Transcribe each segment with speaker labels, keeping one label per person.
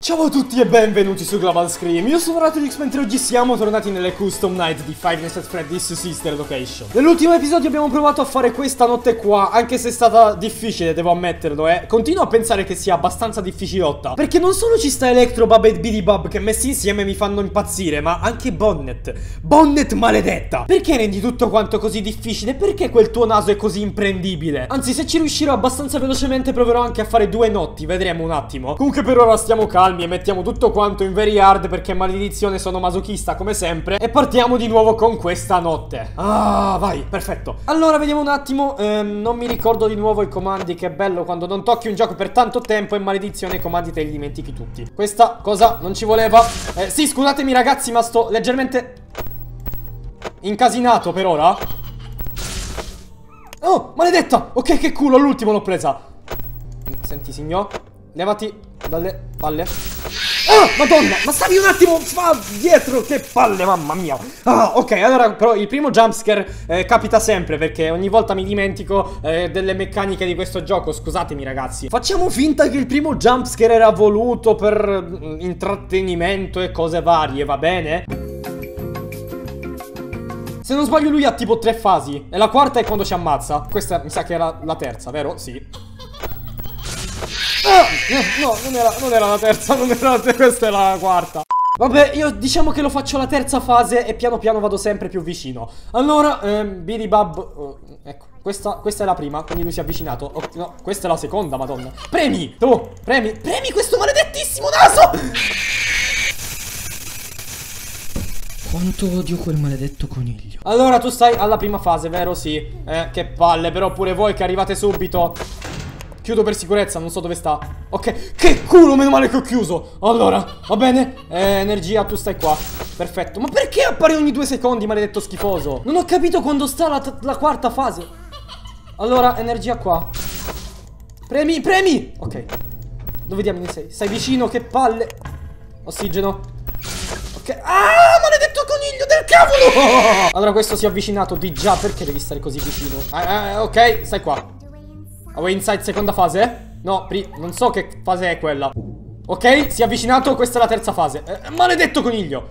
Speaker 1: Ciao a tutti e benvenuti su Global Scream. Io sono Ratrix, mentre oggi siamo tornati nelle custom night di Five Nights at Freddy's Sister Location. Nell'ultimo episodio abbiamo provato a fare questa notte qua, anche se è stata difficile, devo ammetterlo, Continuo a pensare che sia abbastanza difficilotta, perché non solo ci sta Electrobub e Bidybub che messi insieme mi fanno impazzire, ma anche Bonnet. Bonnet maledetta! Perché rendi tutto quanto così difficile? Perché quel tuo naso è così imprendibile? Anzi, se ci riuscirò abbastanza velocemente proverò anche a fare due notti, vedremo un attimo. Comunque per ora stiamo calmi e mettiamo tutto quanto in very hard, perché maledizione sono masochista come sempre. E partiamo di nuovo con questa notte. Ah, vai, perfetto. Allora vediamo un attimo, non mi ricordo di nuovo i comandi. Che bello quando non tocchi un gioco per tanto tempo e maledizione i comandi te li dimentichi tutti. Questa cosa non ci voleva. Sì, scusatemi ragazzi, ma sto leggermente incasinato per ora. Oh, maledetta. Ok, che culo, all'ultimo l'ho presa. Senti signor, levati dalle palle. Ah, madonna, ma stavi un attimo dietro, che palle, mamma mia. Ah, ok, allora però il primo jumpscare capita sempre, perché ogni volta mi dimentico delle meccaniche di questo gioco. Scusatemi ragazzi. Facciamo finta che il primo jumpscare era voluto per intrattenimento e cose varie, va bene? Se non sbaglio lui ha tipo 3 fasi e la quarta è quando ci ammazza. Questa mi sa che era la terza, vero? Sì. No, non era la terza, non era la terza, questa è la quarta. Vabbè, io diciamo che lo faccio la terza fase e piano piano vado sempre più vicino. Allora, Bidybub, ecco, questa è la prima, quindi lui si è avvicinato. Oh, no, questa è la seconda, madonna. Premi, tu, premi questo maledettissimo naso. Quanto odio quel maledetto coniglio. Allora, tu stai alla prima fase, vero? Sì. Che palle, però pure voi che arrivate subito. Chiudo per sicurezza, non so dove sta. Ok, che culo, meno male che ho chiuso. Allora, va bene, energia, tu stai qua. Perfetto, ma perché appare ogni 2 secondi, maledetto schifoso? Non ho capito quando sta la quarta fase. Allora, energia qua. Premi. Ok, dove diamine sei? Stai vicino, che palle. Ossigeno. Ok, ah, maledetto coniglio del cavolo. Allora, questo si è avvicinato di già. Perché devi stare così vicino? Ok, stai qua. Away inside, seconda fase? No, non so che fase è quella. Ok, si è avvicinato, questa è la terza fase. Maledetto coniglio.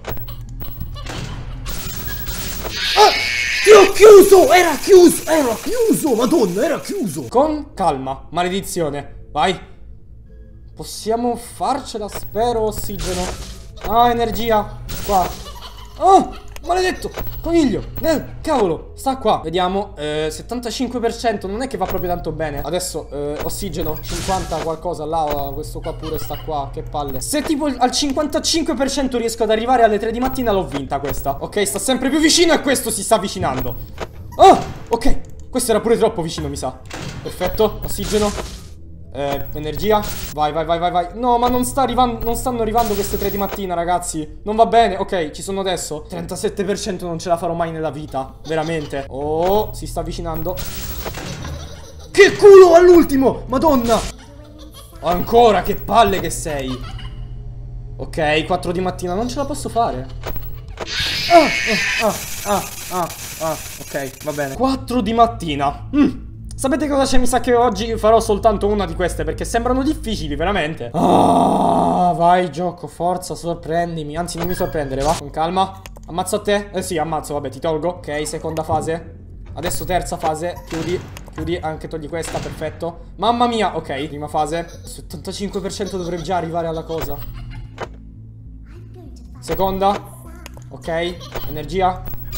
Speaker 1: Ah, ti ho chiuso, era chiuso, madonna, era chiuso. Con calma, maledizione. Vai. Possiamo farcela, spero, ossigeno. Ah, energia, qua. Oh, maledetto coniglio, cavolo, sta qua. Vediamo, 75%, non è che va proprio tanto bene. Adesso, ossigeno, 50 qualcosa là, questo qua pure sta qua, che palle. Se tipo al 55% riesco ad arrivare alle 3 di mattina l'ho vinta questa. Ok, sta sempre più vicino e questo si sta avvicinando. Oh, ok, questo era pure troppo vicino mi sa. Perfetto, ossigeno. Energia. Vai. No, ma non stanno arrivando queste 3 di mattina, ragazzi. Non va bene. Ok, ci sono adesso. 37% non ce la farò mai nella vita. Veramente. Oh, si sta avvicinando. Che culo all'ultimo. Madonna. Ancora, che palle che sei. Ok, 4 di mattina. Non ce la posso fare. Ok, va bene. 4 di mattina. Sapete cosa c'è? Mi sa che oggi farò soltanto una di queste, perché sembrano difficili, veramente. Ah, vai gioco, forza, sorprendimi. Anzi, non mi sorprendere, va? Con calma. Ammazzo a te? Sì, ammazzo, vabbè, ti tolgo. Ok, seconda fase. Adesso terza fase. Chiudi, anche togli questa, perfetto. Mamma mia, ok, prima fase. 75% dovrei già arrivare alla cosa. Seconda. Ok, energia.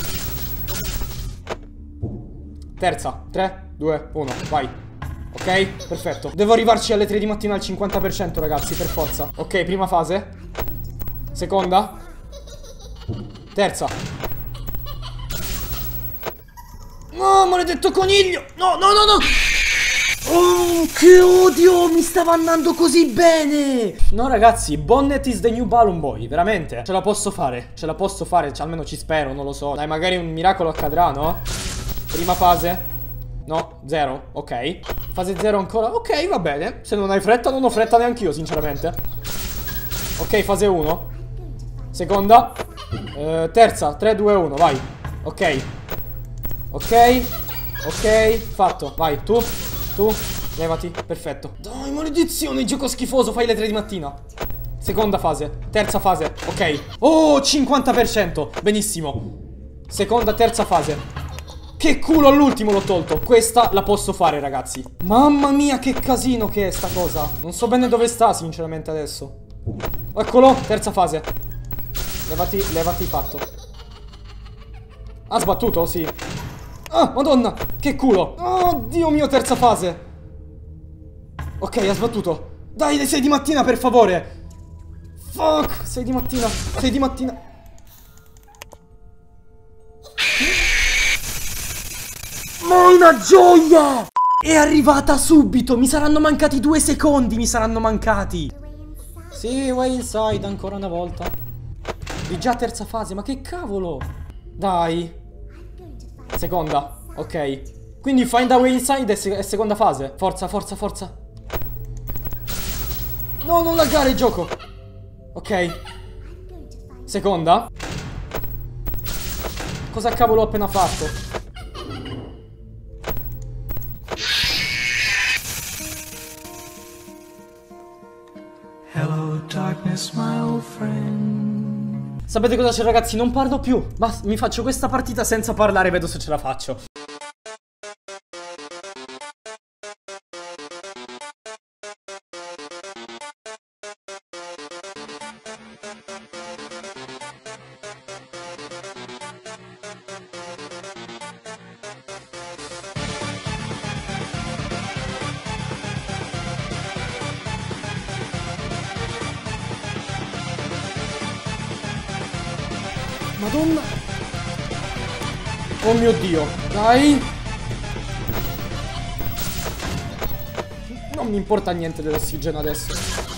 Speaker 1: Terza, 3, 2, 1, vai. Ok, perfetto. Devo arrivarci alle 3 di mattina al 50%, ragazzi, per forza. Ok, prima fase. Seconda. Terza. No, maledetto coniglio. No. Oh, che odio, mi stava andando così bene. No, ragazzi, Bonnet is the new Balloon Boy, veramente. Ce la posso fare, almeno ci spero, non lo so. Dai, magari un miracolo accadrà, no? Prima fase. No, 0, ok. Fase 0 ancora, ok, va bene. Se non hai fretta, non ho fretta neanch'io, sinceramente. Ok, fase 1. Seconda. Terza, 3, 2, 1, vai. Ok, fatto, vai, tu, levati, perfetto. Dai, maledizione, gioco schifoso, fai le 3 di mattina. Seconda fase, terza fase, ok. Oh, 50%, benissimo. Seconda, terza fase. Che culo, all'ultimo l'ho tolto. Questa la posso fare, ragazzi. Mamma mia, che casino che è sta cosa. Non so bene dove sta, sinceramente, adesso. Eccolo, terza fase. Levati fatto. Ha sbattuto? Sì. Ah, madonna, che culo. Oh, Dio mio, terza fase. Ok, ha sbattuto. Dai, sei di mattina, per favore. Fuck, sei di mattina. Sei di mattina. Ma una gioia! È arrivata subito. Mi saranno mancati 2 secondi. Mi saranno mancati. Sì, way inside ancora una volta. Di già terza fase. Ma che cavolo. Dai. Seconda. Ok. Quindi find a way inside è seconda fase. Forza, forza, forza. No, non laggare il gioco. Ok. Seconda. Cosa cavolo ho appena fatto?
Speaker 2: Hello darkness, my old friend.
Speaker 1: Sapete cosa c'è, ragazzi? Non parlo più. Basta, mi faccio questa partita senza parlare, vedo se ce la faccio. Madonna. Oh mio Dio. Dai. Non mi importa niente dell'ossigeno adesso.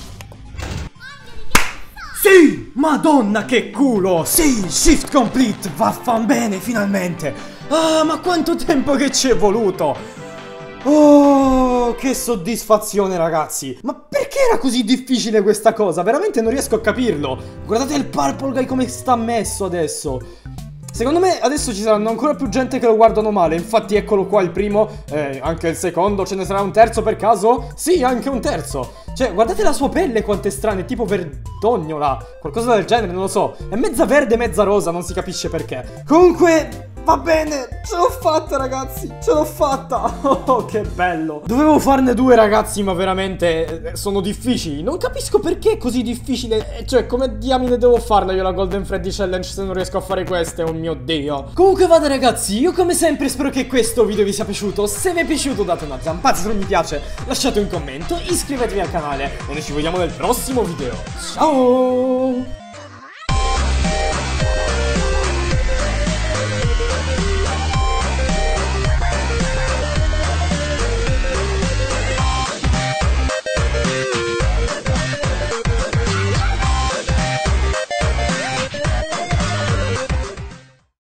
Speaker 1: Sì! Madonna che culo! Sì! Shift complete! Vaffanbene finalmente! Ah, ma quanto tempo che ci è voluto! Oh, che soddisfazione, ragazzi! Ma perché era così difficile questa cosa? Veramente non riesco a capirlo. Guardate il Purple Guy come sta messo adesso. Secondo me adesso ci saranno ancora più gente che lo guardano male. Infatti eccolo qua il primo, anche il secondo. Ce ne sarà un terzo per caso? Sì, anche un terzo. Cioè, guardate la sua pelle quanto è strana. È tipo verdognola, qualcosa del genere, non lo so. È mezza verde, mezza rosa, non si capisce perché. Comunque, va bene, ce l'ho fatta, ragazzi. Ce l'ho fatta. Oh, che bello. Dovevo farne 2, ragazzi, ma veramente sono difficili. Non capisco perché è così difficile. Cioè, come diamine devo farla io la Golden Freddy Challenge se non riesco a fare queste? Oh mio Dio. Comunque vada, ragazzi, io come sempre spero che questo video vi sia piaciuto. Se vi è piaciuto date una zampata, se non mi piace lasciate un commento, iscrivetevi al canale e noi ci vediamo nel prossimo video. Ciao.